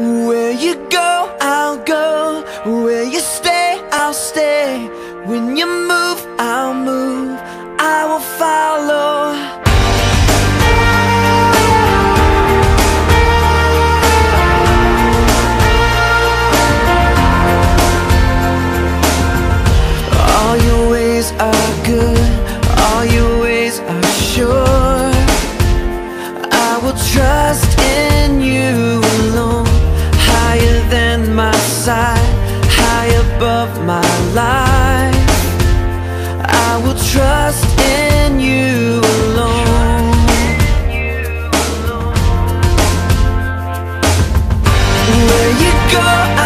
Where you go, I'll go. Where you stay, I'll stay. When you move, I'll move. I will follow. All your ways are good, all your ways are sure. I will trust in you alone. Higher than my sight, high above my life. I will trust in you alone. Where you go,